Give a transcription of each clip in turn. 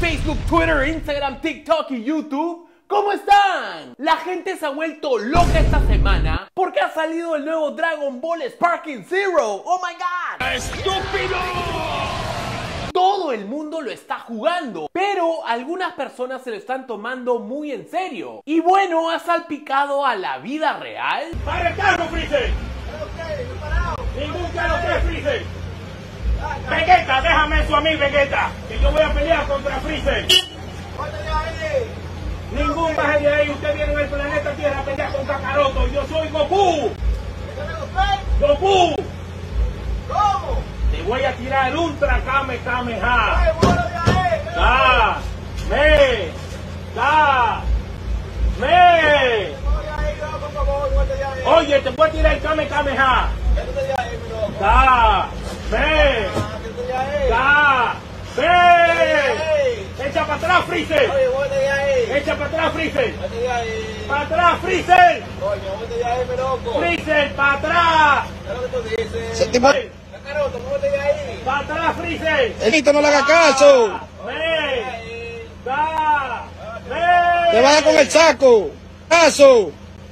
Facebook, Twitter, Instagram, TikTok y YouTube. ¿Cómo están? La gente se ha vuelto loca esta semana porque ha salido el nuevo Dragon Ball Sparking Zero. ¡Oh my god! ¡Estúpido! Todo el mundo lo está jugando, pero algunas personas se lo están tomando muy en serio. Y bueno, ha salpicado a la vida real. ¡Para el carro, Freezer! ¡Ningún carro que Freezer! ¡Vegeta, déjame eso a mí, Vegeta! Que yo voy a pelear contra Freezer. Ningún baje de ahí, usted viene al planeta Tierra a pelear con Kakaroto. Yo soy Goku. ¡Goku! ¿Cómo? Te voy a tirar el Ultra Kamehameha. ¡Da! ¡Me! ¡Da! ¡Me! Oye, te voy a tirar el Kamehameha. ¡Da! ¡Me! ¡Da! ¡Me! ¡Echa para atrás, Freezer! ¡Echa para atrás, Freezer! ¡Para atrás, Freezer! ¡Freezer, para atrás! ¡Para atrás, Freezer! Elito, no le haga caso. ¡Me! ¡Da! ¡Me! Te vaya con el saco. Caso.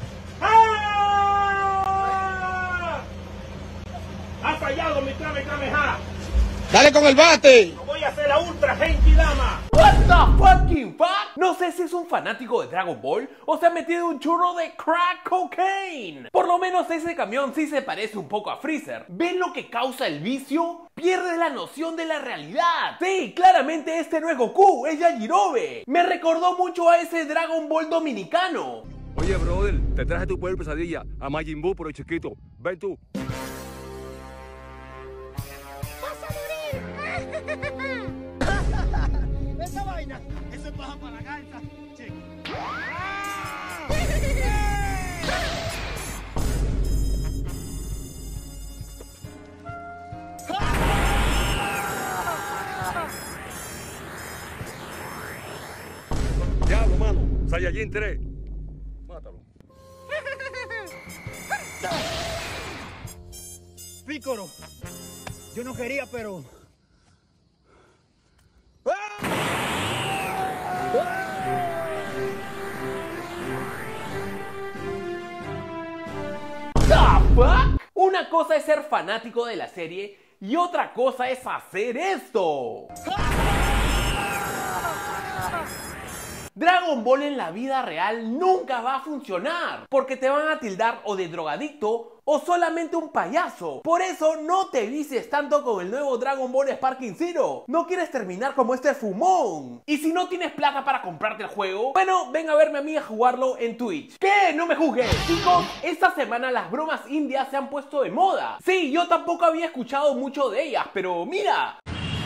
¡Ah! ¡Ha fallado mi Kamehameha! Dale con el bate. Voy a hacer la Ultra Genki Dama. What the fucking fuck? No sé si es un fanático de Dragon Ball o se ha metido un churro de crack cocaine. Por lo menos ese camión sí se parece un poco a Freezer. ¿Ven lo que causa el vicio? Pierdes la noción de la realidad. Sí, claramente este no es Goku, es Yajirobe. Me recordó mucho a ese Dragon Ball dominicano. Oye, brother, te traje tu poder pesadilla a Majin Buu, pero chiquito. Ven tú. Esa vaina, eso es paja para la garza, chico. Diablo, mano. Saiyajin 3. Mátalo. Pícoro, yo no quería, pero... The fuck? Una cosa es ser fanático de la serie y otra cosa es hacer esto. Dragon Ball en la vida real nunca va a funcionar porque te van a tildar o de drogadicto o solamente un payaso. Por eso no te vicies tanto con el nuevo Dragon Ball Sparking Zero. No quieres terminar como este fumón. Y si no tienes plata para comprarte el juego, bueno, ven a verme a mí a jugarlo en Twitch. ¿Qué? No me juzgues. Chicos, esta semana las bromas indias se han puesto de moda. Sí, yo tampoco había escuchado mucho de ellas, pero mira.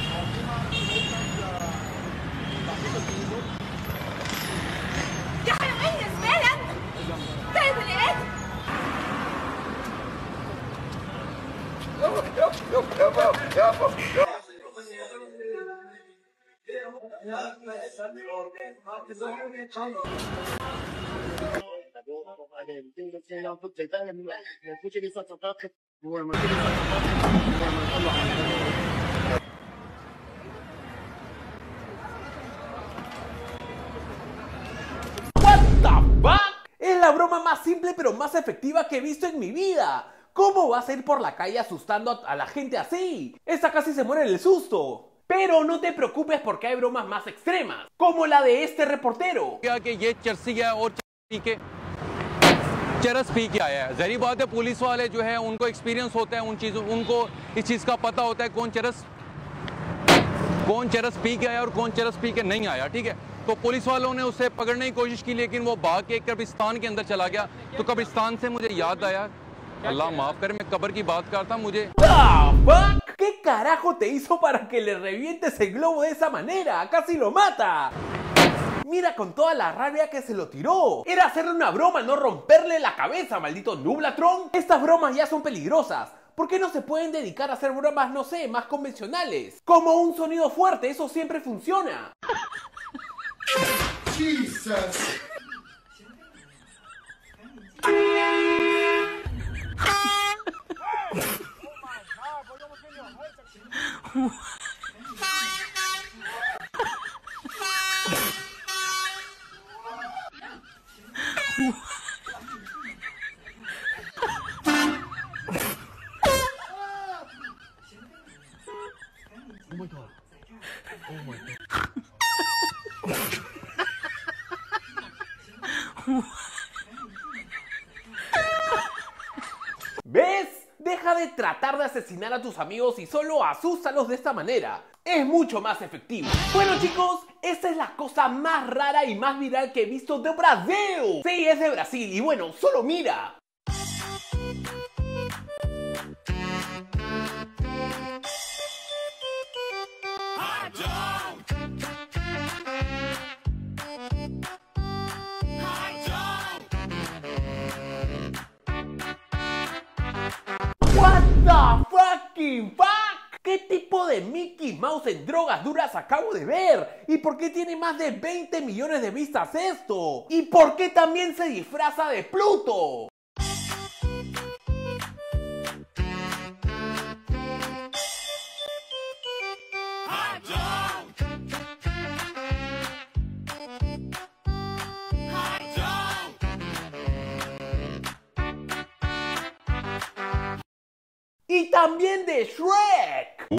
What the fuck? Es la broma más simple pero más efectiva que he visto en mi vida. ¿Cómo vas a ir por la calle asustando a la gente así? Esta casi se muere del susto. Pero no te preocupes porque hay bromas más extremas, como la de este reportero. कि ये चरसी है और चरस पी के आया है। ज़ाहिर बात है पुलिस वाले जो है उनको एक्सपीरियंस होता है उन चीज़ों, उनको इस चीज़ का पता होता है कौन चरस पी के आया और कौन चरस पी के नहीं आया, ठीक है। तो पुलिस वालों ने उसे पकड़ने की कोशिश की लेकिन वो भाग के कब्रिस्तान के अंदर चला गया। तो कब्रिस्तान से मुझे याद आया, अल्लाह माफ करे, मैं कब्र की बात करता मुझे। ¿Qué carajo te hizo para que le revientes el globo de esa manera? ¡Casi lo mata! Mira con toda la rabia que se lo tiró. Era hacerle una broma, no romperle la cabeza, maldito Nublatron. Estas bromas ya son peligrosas. ¿Por qué no se pueden dedicar a hacer bromas, no sé, más convencionales? Como un sonido fuerte, eso siempre funciona. Jesus. ¿Ves? Deja de tratar de asesinar a tus amigos y solo asústalos de esta manera. Es mucho más efectivo. Bueno chicos, esta es la cosa más rara y más viral que he visto de Brasil. Sí, es de Brasil y bueno, solo mira. What the fucking fuck? ¿Qué tipo de Mickey Mouse en drogas duras acabo de ver? ¿Y por qué tiene más de 20 millones de vistas esto? ¿Y por qué también se disfraza de Pluto? Y también de Shrek.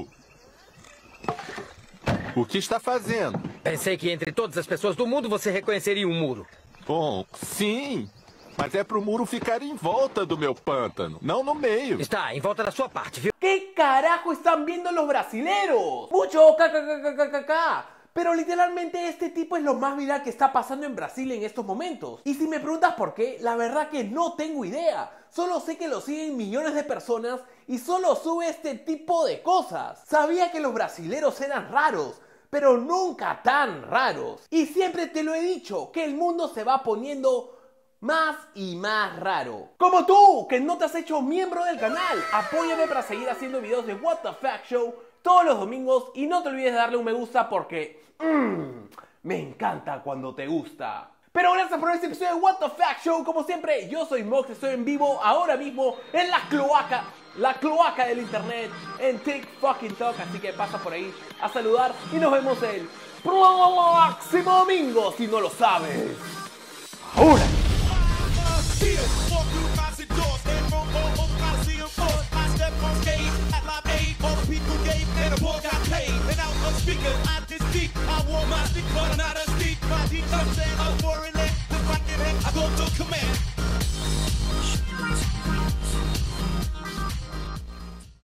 O que está fazendo? Pensei que entre todas as pessoas do mundo você reconheceria um muro. Bom, sim, mas é pro muro ficar em volta do meu pântano, não no meio. Está em volta da sua parte, viu? ¿Qué carajo están viendo los brasileros? Mucho kkkkkk. Pero literalmente este tipo es lo más viral que está pasando en Brasil en estos momentos. Y si me preguntas por qué, la verdad que no tengo idea. Solo sé que lo siguen millones de personas y solo sube este tipo de cosas. Sabía que los brasileros eran raros, pero nunca tan raros. Y siempre te lo he dicho, que el mundo se va poniendo más y más raro. Como tú, que no te has hecho miembro del canal. Apóyame para seguir haciendo videos de What the Fact Show todos los domingos y no te olvides de darle un me gusta porque me encanta cuando te gusta. Pero gracias por este episodio de What the Fact Show. Como siempre, yo soy Mox, estoy en vivo ahora mismo en la cloaca del internet, en TikTok, así que pasa por ahí a saludar y nos vemos el próximo domingo, si no lo sabes. Ahora. I wore my sleep, but I'm not a speak. My deep, I'm saying I'm foreign, I go to command.